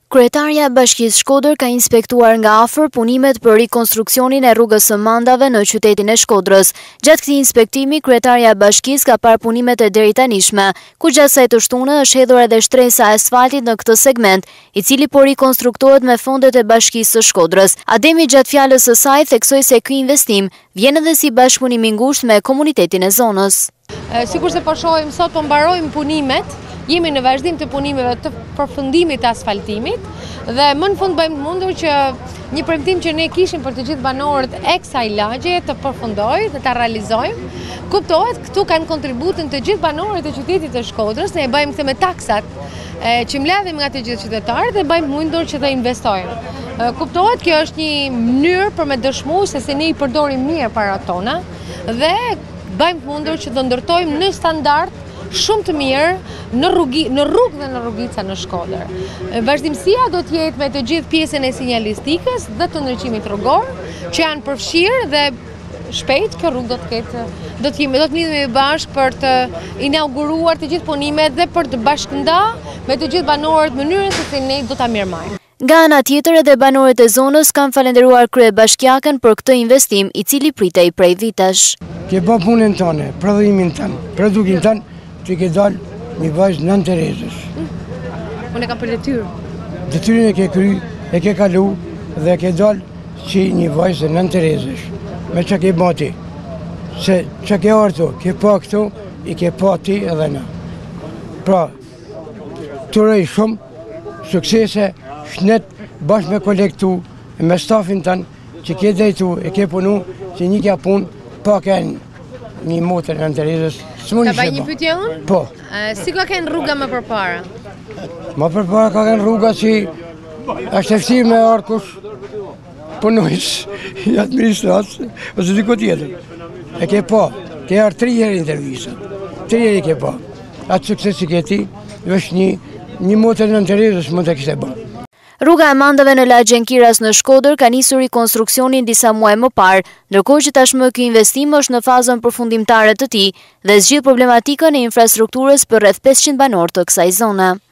Kryetarja e Bashkisë Shkodër ka inspektuar nga afër punimet për rikonstruksionin e rrugës së Mandave në qytetin e Shkodrës. Gjatë këtij inspektimi, kryetarja e Bashkisë ka parë punimet e deri tanishme, ku gjatë kësaj të shtunë është hedhur edhe shtresa e asfaltit në këtë segment, i cili po rikonstruktohet me fondet e Bashkisë së Shkodrës. Ademi gjatë fjalës së saj theksoi se ky investim vjen edhe si bashkëpunim i ngushtë me komunitetin e zonës. Sikur se po shohim sot, po mbarojmë punimet. Jemi në vazhdim të punimeve të përfundimit të asfaltimit dhe më në fund bëjmë mundur që një premtim që ne kishim për të gjithë banorët e kësaj lagje të përfundojë dhe ta realizojmë. Kuptohet, këtu kanë kontributin të gjithë banorët e qytetit të Shkodrës, ne e bëjmë këtë me taksat që mbledhim nga të gjithë qytetarët dhe bëjmë mundur që të investojmë. Kuptohet, kjo është një mënyrë për me dëshmu se ne i përdorim mirë parat tona dhe bëjmë mundur që të ndërtojmë në standard shumë të mirë në rrugë dhe në rrugica në Shkodër. Vazhdimësia do të jetë me të gjithë pjesën e sinjalistikës dhe të ndriçimit rrugor, që janë përfshirë dhe shpejt kjo rrugë do të lidhemi bashkë për të inauguruar të gjithë punimet dhe për të bashkëndarë me të gjithë banorët mënyrën se si ne do ta mirëmarrim. Nga ana tjetër, edhe banorët e zonës kanë falendëruar kryebashkiakën për këtë investim, i cili pritej prej vitesh. Ke bë punën tonë, prodhimin tonë, produktin tonë, që ke dalë një vajzë nën Terezës. Unë e kam për detyrë. Detyrën e ke kry, e ke kalu dhe ke dalë që një vajzë nën Terezës. Me që ke bati. Se që ke artu, ke pa këtu, i ke pa ti edhe na. Pra, të rej shumë, suksese, shnet, bashkë me kolektu, me stafin tanë, që ke dhejtu, e ke punu, që një kja punë, pa kënë një motër në Terezës. Ka baj një pyetje unë? Po. Si ka kënë rruga më përpara? Më përpara ka kënë rruga si është efsirë me arkush punojës i administratës, ose diko tjetër. E ke pa, ke arë 3 herë intervjisat. 3 herë ke pa. Atë sukses i ke ti, është një motër në Terezës më të kishte bërë. Rruga e Mandave në lagjen Kiras në Shkodër ka nisur rikonstruksionin disa muaj më parë, ndërkohë që tashmë ky investim është në fazën përfundimtare të tij dhe zgjidh problematikën e infrastrukturës për rreth 500 banorë të kësaj zone.